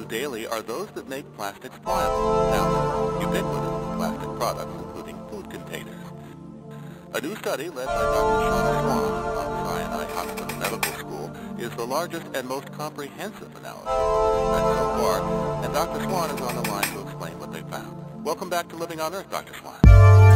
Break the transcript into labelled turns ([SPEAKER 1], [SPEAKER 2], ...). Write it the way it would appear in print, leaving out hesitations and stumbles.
[SPEAKER 1] daily are those that make plastics pliable, now ubiquitous in plastic products, including food containers. A new study led by Dr. Swan of Sinai Hospital Medical School is the largest and most comprehensive analysis of this effect so far, and Dr. Swan is on the line to explain what they found. Welcome back to Living on Earth, Dr. Swan.